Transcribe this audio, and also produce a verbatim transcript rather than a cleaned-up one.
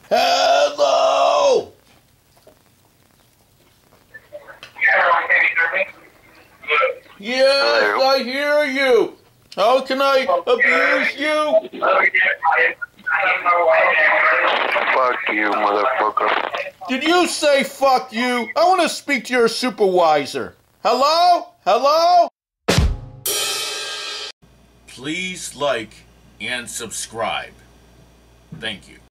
Hello! Yes, Hello. I hear you. How can I abuse you? Fuck you, motherfucker. Did you say fuck you? I want to speak to your supervisor. Hello? Hello? Please like and subscribe. Thank you.